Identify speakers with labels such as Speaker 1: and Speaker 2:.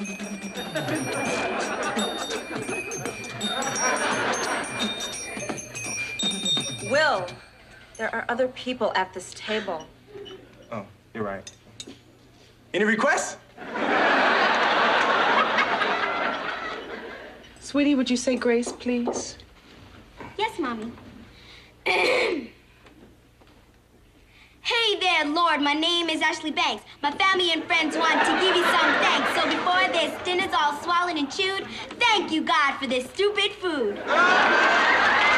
Speaker 1: Will, there are other people at this table.
Speaker 2: Oh, you're right. Any requests?
Speaker 3: Sweetie, would you say grace, please?
Speaker 4: Yes, Mommy. Hey there, Lord. My name is Ashley Banks. My family and friends want to give you some thanks. So before this dinner's all swallowed and chewed, thank you, God, for this stupid food.